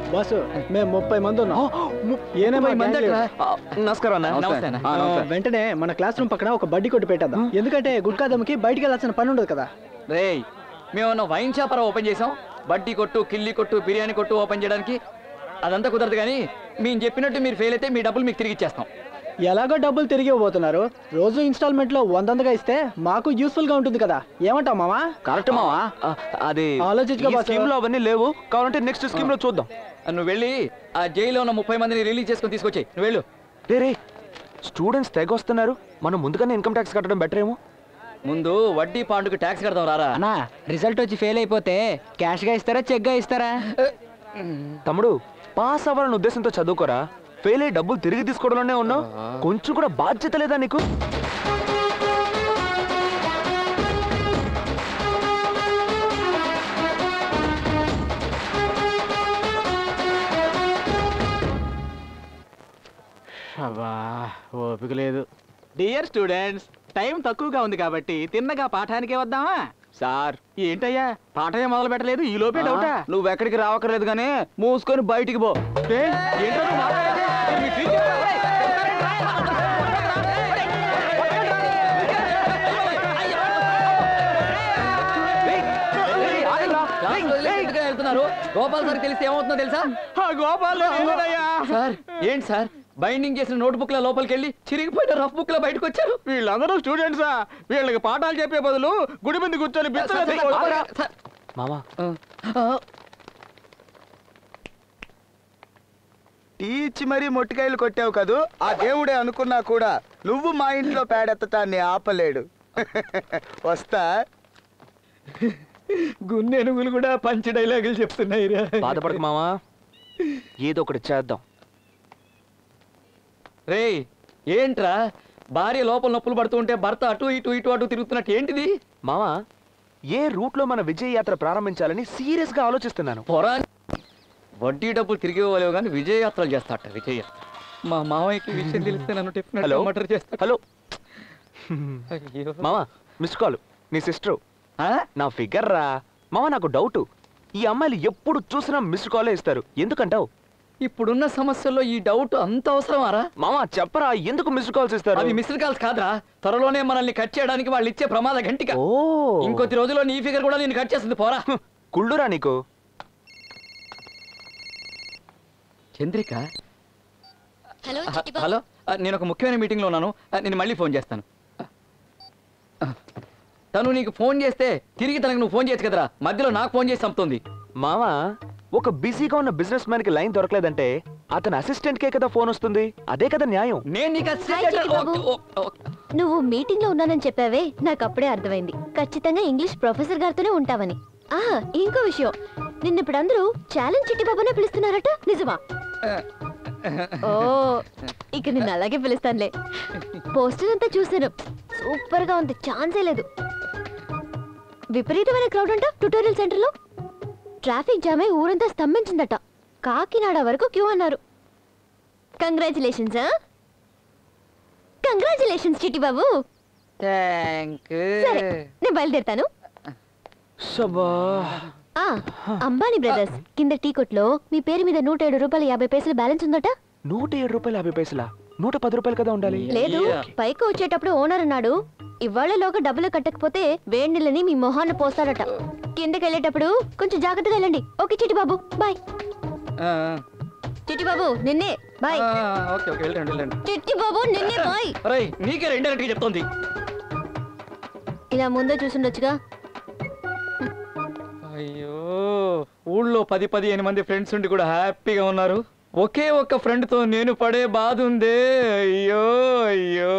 Boss మేము 30 మంది ఉన్నాం. నమస్కారం. వెంటనే మన క్లాస్ రూమ్ పక్కన ఒక బడ్డీ కొట్టు పెట్టేద్దాం. ఎందుకంటే గుట్కా దమ్ముకి బయటికి వెళ్ళాల్సిన పని ఉండదు కదా. రేయ్, మేము వైన్ షాప్ ఓపెన్ చేసాం. బడ్డీ కొట్టు, కిల్లి కొట్టు, బిర్యానీ కొట్టు ఓపెన్ చేయడానికి అదంతా కుదరదు. కానీ మేము చెప్పినట్టు మీరు ఫెయిల్ అయితే మీ డబ్బులు మీకు తిరిగి ఇచ్చేస్తాం. ఎలాగో డబ్బులు తిరిగి ఇవ్వబోతున్నారు. రోజు ఇన్స్టాల్మెంట్ లో 100గా ఇస్తే మాకు యూస్ఫుల్ గా ఉంటుంది కదా. ఏమంటావు మామా? కరెక్ట్ మామా. అది ఆలోచించుకో. అవన్నీ లేవు, కావాలంటే నెక్స్ట్ స్కీమ్ లో చూద్దాం. నువ్వు వెళ్ళి ఆ జైల్లో ఉన్న 30 మందిని రిలీజ్ చేసుకొని తీసుకొచ్చి నువ్వు వెళ్ళు. రే, స్టూడెంట్స్ తెగ వస్తున్నారు. మనం ముందుగానే ఇన్కమ్ ట్యాక్స్ కట్టడం బెటర్ ఏమో. ముందు వడ్డీ పాండుకు ట్యాక్స్ కడదాం రారా. అన్నా, రిజల్ట్ వచ్చి ఫెయిల్ అయిపోతే క్యాష్ గా ఇస్తారా, చెక్ గా ఇస్తారా? తమ్ముడు, పాస్ అవ్వాలన్న ఉద్దేశంతో చదువుకోరా. ఫెయిల్ అయ్యి డబ్బులు తిరిగి తీసుకోవడంలోనే ఉన్నావు. కొంచెం కూడా బాధ్యత లేదా నీకు? ఓపిక లేదు. డియర్ స్టూడెంట్స్, టైం తక్కువగా ఉంది కాబట్టి తిన్నగా పాఠానికే వద్దామా? సార్, ఏంటయ్యా పాఠమే మొదలు పెట్టలేదు, ఈ లోపే డౌటా? నువ్వు ఎక్కడికి రావక్కర్లేదు కానీ మూసుకొని బయటికి పో. గోపాల్ సార్ తెలిస్తే ఏమవుతుందో తెలుసా? గోపాల్ సార్, ఏంటి సార్ బైండింగ్ చేసిన నోట్ బుక్ లో లోపలికి వెళ్ళి చిరిగిపోయిన రఫ్ బుక్ లో బయటకు వచ్చారు. వీళ్ళందరూ స్టూడెంట్సా? వీళ్ళకి పాఠాలు చెప్పే బదులు గుడి మీద కూర్చొని మామా టీచి మరీ మొట్టికాయలు కొట్టావు కదూ. ఆ దేవుడే అనుకున్నా కూడా నువ్వు మా ఇంట్లో పేడెత్తటాన్ని ఆపలేడు. వస్తా. గున్నెనుగులు కూడా పంచి డైలాగులు చెప్తున్నాయి. బాధపడకు మామా, ఏదో ఒకటి చేద్దాం. రే, ఏంట్రా భార్య లోపల నొప్పులు పడుతూ ఉంటే భర్త అటు ఇటు ఇటు అటు తిరుగుతున్నట్టు ఏంటిది? మామా, ఏ రూట్ లో మన విజయ యాత్ర ప్రారంభించాలని సీరియస్ గా ఆలోచిస్తున్నాను. వడ్డీ డబ్బులు తిరిగి ఇవ్వలేవు కానీ విజయ యాత్రలు చేస్తాట. విజయ మా మామయ్యకి విషయం తెలిస్తే నన్ను టిఫిన్ మటర్ చేస్తా. హలో మామా, మిస్ కాల్. నీ సిస్టర్ నా ఫిగర్ రా మామ. నాకు డౌట్, ఈ అమ్మాయిలు ఎప్పుడు చూసినా మిస్ కాలే ఇస్తారు, ఎందుకంటావు? ఇప్పుడున్న సమస్యల్లో ఈ డౌట్ అంత అవసరమారా? మామా చెప్పరా, ఎందుకు మిస్డ్ కాల్స్ ఇస్తారు? అవి మిస్డ్ కాల్స్ కాదురా, త్వరలోనే మనల్ని కట్ చేయడానికి వాళ్ళు ఇచ్చే ప్రమాద గంటిక. ఇంకొద్ది రోజుల్లో నీ ఫిగర్ కూడా నేను కట్ చేస్తుంది. పోరా కుళ్ళురా నీకు. చంద్రిక, హలో, నేను ఒక ముఖ్యమైన మీటింగ్ లో ఉన్నాను. నేను మళ్ళీ ఫోన్ చేస్తాను. తను నీకు ఫోన్ చేస్తే తిరిగి తనకు నువ్వు ఫోన్ చేయొచ్చు కదరా, మధ్యలో నాకు ఫోన్ చేసి చంపుతుంది. మామా, ఒక బిజీగా ఉన్న బిజినెస్ మ్యాన్ కి లైన్ దొరకలేదంటే అతని అసిస్టెంట్ కే కదా ఫోన్ వస్తుంది. అదే కదా న్యాయం. నేను నీకు నువ్వు మీటింగ్ లో ఉన్నానని చెప్పావే, నాకు అప్పుడే అర్థమైంది. ఖచ్చితంగా ఇంగ్లీష్ ప్రొఫెసర్ గారితోనే ఉంటావని. ఇంకో విషయం, నిన్నిప్పుడు అందరూ ఛాలెంజ్ చిట్టి బాబునే పిలుస్తున్నారట, నిజమా? ఓ, ఇక నిన్ను అలాగే పిలుస్తానులే. పోస్టర్ అంతా చూసాను, సూపర్ గా ఉంది, ఛాన్సే లేదు. విపరీతమైన క్రౌడ్ అంట ట్యుటోరియల్ సెంటర్ లో. ట్రాఫిక్ జామ్ అయి ఊరంతా స్తంభించిందట. కాకినాడ వరకు క్యూ అన్నారు. కంగ్రాచులేషన్స్. కంగ్రాచులేషన్స్ చిట్టి బాబు. సరే, నేను బయలుదేరుతాను. అంబానీ బ్రదర్స్ కింద టీ కొట్లో మీ పేరు మీద 107 రూపాయలు 50 పైసలు బ్యాలెన్స్ ఉందట. 107 రూపాయలు 50 పైసలా? 110 రూపాయలు కదా ఉండాలి. లేదు, పైకి వచ్చేటప్పుడు ఓనర్ అన్నాడు, ఇవాళలోగా డబ్బులు కట్టకపోతే వేడిని మీ మొహాన్ని పోస్తాడట. కిందకి వెళ్ళేటప్పుడు కొంచెం జాగ్రత్తగా వెళ్ళండి. Okay Chitti Babu, bye. చిట్టి బాబు నిన్నే బాయ్. చిట్టి బాబు నిన్నే బాయ్. నీకే రెండేళ్ళకి చెప్తోంది. ఇలా ముందే చూసుండొచ్చుగా. అయ్యో, ఊళ్ళో 10-15 మంది ఫ్రెండ్స్ ఉండి కూడా హ్యాపీగా ఉన్నారు. ఒకే ఒక్క ఫ్రెండ్ తో నేను పడే బాధ ఉందే. అయ్యో అయ్యో,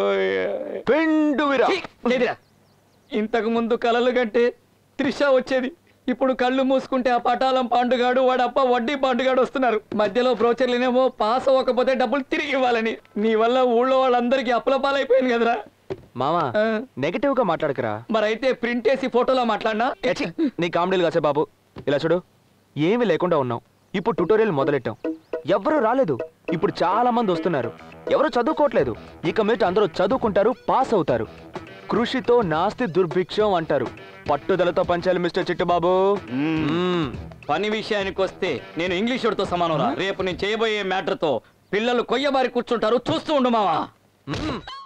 ఇంతకు ముందు కలలు కంటే త్రిష వచ్చేది. ఇప్పుడు కళ్ళు మూసుకుంటే ఆ పటాలం పాండుగాడు, వాడు అప్ప వడ్డీ పాండుగాడు వస్తున్నారు. మధ్యలో బ్రోచర్లేనేమో పాస్ అవ్వకపోతే డబ్బులు తిరిగి ఇవ్వాలని. నీ వల్ల ఊళ్ళో వాళ్ళందరికీ అప్పులపాలైపోయింది కదరా. మామా, నెగటివ్ గా మాట్లాడకరా. మరైతే ప్రింట్ వేసి ఫోటోలో మాట్లాడినా? నీ కామెడీలు కాసే బాబు. ఇలా చూడు, ఏమీ లేకుండా ఉన్నాం. ఇప్పుడు ట్యుటోరియల్ మొదలెట్టాం, ఎవరు రాలేదు. ఇప్పుడు చాలా మంది వస్తున్నారు, ఎవరు చదువుకోవట్లేదు. ఇక మీద అందరూ చదువుకుంటారు, పాస్ అవుతారు. కృషితో నాస్తి దుర్భిక్షం అంటారు. పట్టుదలతో పంచాలి మిస్టర్ చిట్టుబాబు. పని విషయానికి వస్తే నేను ఇంగ్లీష్ వాడితో సమానం రా. రేపు నేను చేయబోయే మ్యాటర్ తో పిల్లలు కొయ్యబారి కూర్చుంటారు, చూస్తూ ఉండు మావా.